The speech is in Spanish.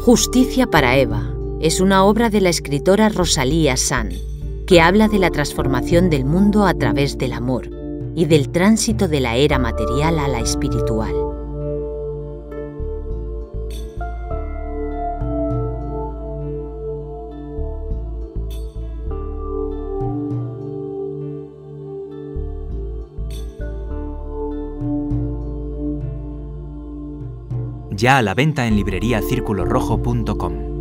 Justicia para Eva es una obra de la escritora Rosalie Assan, que habla de la transformación del mundo a través del amor y del tránsito de la era material a la espiritual. Ya a la venta en libreriacirculorrojo.com.